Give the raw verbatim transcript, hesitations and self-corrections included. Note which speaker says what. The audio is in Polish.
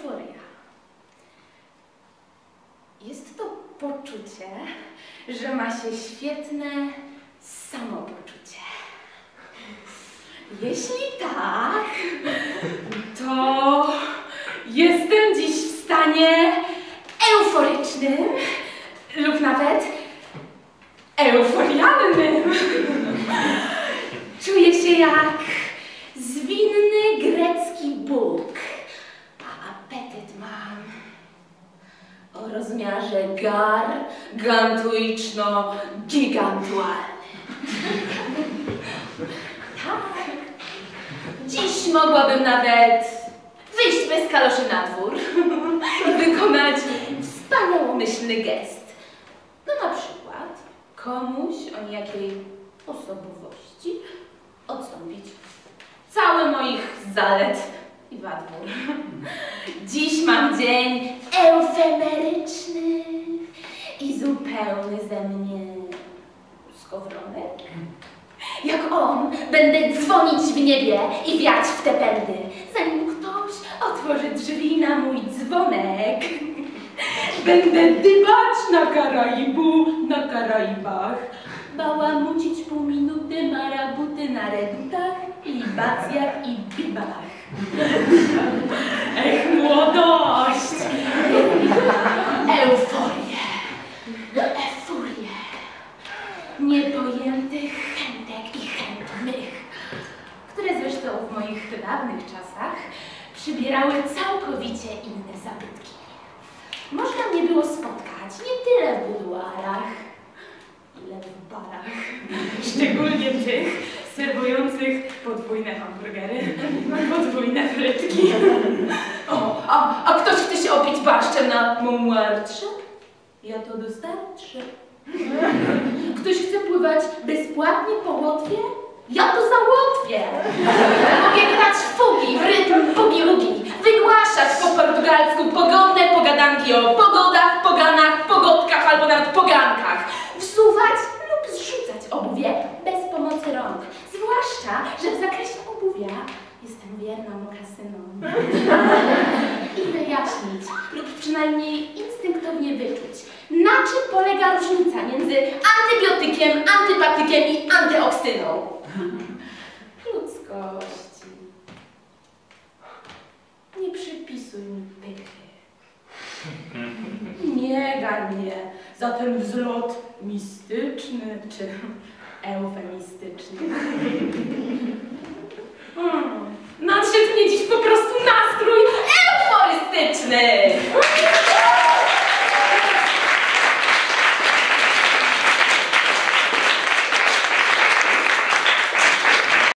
Speaker 1: euforia. Jest to poczucie, że ma się świetne samopoczucie. Jeśli tak, to jestem dziś w stanie euforycznym lub nawet euforialnym. Czuję się jak zwinny grecki Bóg, a apetyt mam o rozmiarze gargantuiczno-gigantualny. Tak, dziś mogłabym nawet wyjść bez kaloszy na dwór i wykonać wspaniałomyślny gest. No na przykład komuś o niejakiej osobowości odstąpić cały moich zalet i wad. Dziś mam dzień eufemeryczny i zupełny ze mnie skowronek. Jak on, będę dzwonić w niebie i wiać w te pędy, zanim ktoś otworzy drzwi na mój dzwonek. Będę dybać na Karaibu, na Karaibach, bałamucić pół minuty marabuty na redutach, libacjach i bibach. Ech, młodość! Euforię, efurię, niepojętych chętek i chętnych, które zresztą w moich dawnych czasach przybierały całkowicie inne zabytki. Można mnie było spotkać nie tyle w buduarach, ile w barach. Szczególnie tych serwujących podwójne hamburgery, podwójne frytki. O, a, a ktoś chce się opić barszczem na Montmartre? Ja to dostarczę. Ktoś chce pływać bezpłatnie po Łotwie? Ja to załatwię. Mogę grać fugi w rytm bugi-lugi, wygłaszać po portugalsku pogodne pogadanki o pogodach, poganach, pogodkach albo nawet pogankach, wsuwać lub zrzucać obuwie bez pomocy rąk, zwłaszcza, że w zakresie obuwia jestem wierna mokasynom. I wyjaśnić lub przynajmniej instynktownie wyczuć, na czym polega różnica między antybiotykiem, antypatykiem i antyoksyną. Ludzkości. Nie przypisuj mi pychy. Nie garń mnie za ten wzlot mistyczny czy eufemistyczny. Hmm. Nadszedł mnie dziś po prostu